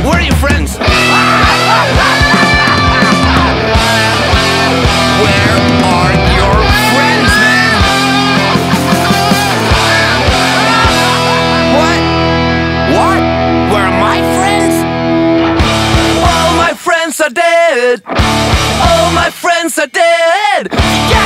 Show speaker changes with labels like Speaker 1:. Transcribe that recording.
Speaker 1: Where are your friends? Where are your friends, man? What? What? Where are my friends? All my friends are dead. All my friends are dead.